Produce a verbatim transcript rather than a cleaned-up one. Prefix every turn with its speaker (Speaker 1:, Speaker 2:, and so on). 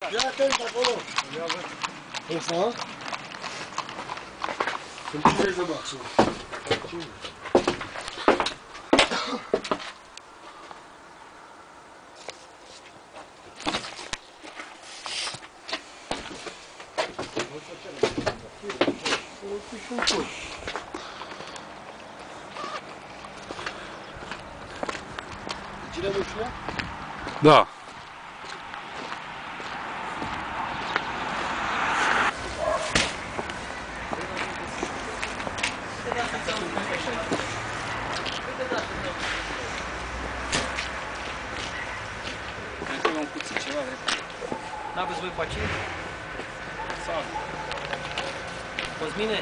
Speaker 1: Fii atent acolo. Ăsta? Sunt cine de maxim. Cine mușia?
Speaker 2: Da.
Speaker 3: Mai un cuțit ceva, repede.
Speaker 4: N-aveți voi pacient?
Speaker 3: Sau.
Speaker 4: Cosmine?